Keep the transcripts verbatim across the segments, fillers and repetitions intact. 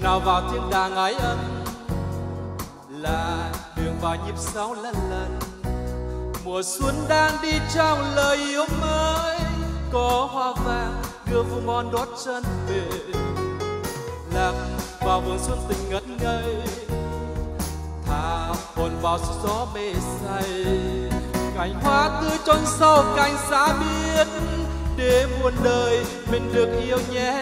nào vào thiên đàng ái ân, là đường vào nhịp sống lần lần. Mùa xuân đang đi trong lời yêu mới, có hoa vàng đưa vu ngon đốt chân về, lạc vào vườn xuân tình ngất ngây, thả hồn vào sức gió mê say. Cành hoa tươi trôn sâu cành xa biết, để muôn đời mình được yêu nhé.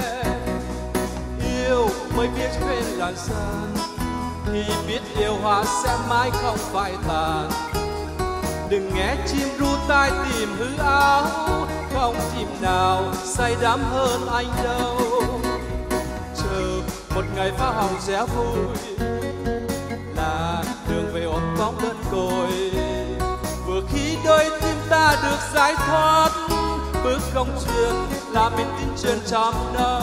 Yêu mới biết quên làn gian, thì biết yêu hoa sẽ mãi không phai tàn. Đừng nghe chim ru tai tìm hư áo, không chim nào say đắm hơn anh đâu. Chờ một ngày phá hồng rẽ vui, là đường về ôm bóng đơn côi. Vừa khi đôi tim ta được giải thoát, bước công chuyện là mình tin truyền trăm năm.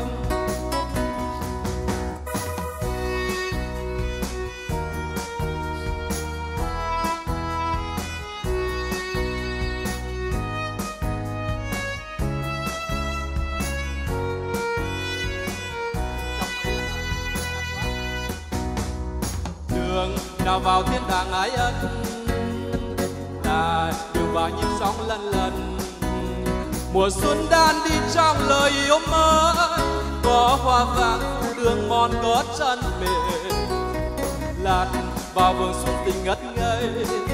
Đường nào vào thiên đàng ái ân, là đường vào nhịp sóng lần lần. Mùa xuân đang đi trong lời yêu mới, có hoa vàng phủ đường mòn gót chân mềm, lạc vào vườn xuân tình ngất ngây,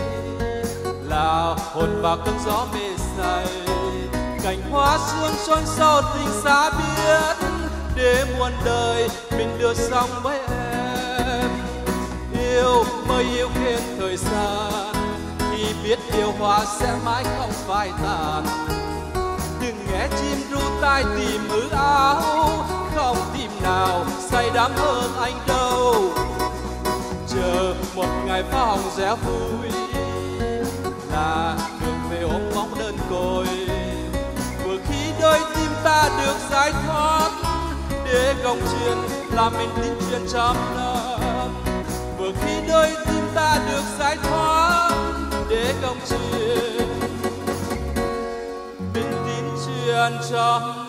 là hồn vào cơn gió mê say. Cành hoa sương trôn sâu tình xa biết, để muôn đời mình đưa xong với em. Yêu mới yêu quên thời gian, khi biết yêu hoa sẽ mãi không phai tàn. Đừng nghe chim ru tai tìm ứ áo, không tim nào say đắm hơn anh đâu. Chờ một ngày phá hồng rẽ vui, là đường về ôm bóng đơn côi. Vừa khi đôi tim ta được giải thoát, để gồng truyền làm mình tin truyền trăm năm. Vừa khi đôi tim ta được giải thoát, để công truyền mình tin truyền trăm